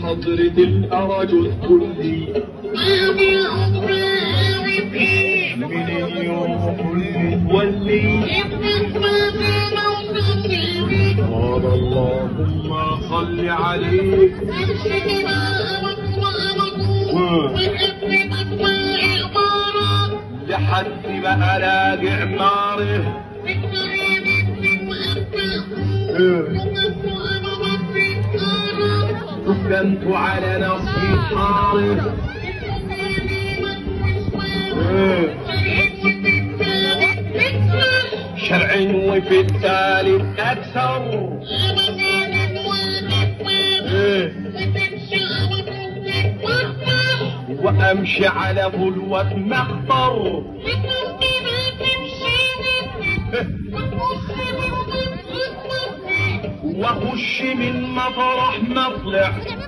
حضرة الأرجل كلي من اليوم كل متولي قال اللهم صل عليك لحد ما الاقي عماره سكنت على نصف حاره شرع وفي الثالث اكثر وامشي على بلوة مخطر واخش من مطرح مطلع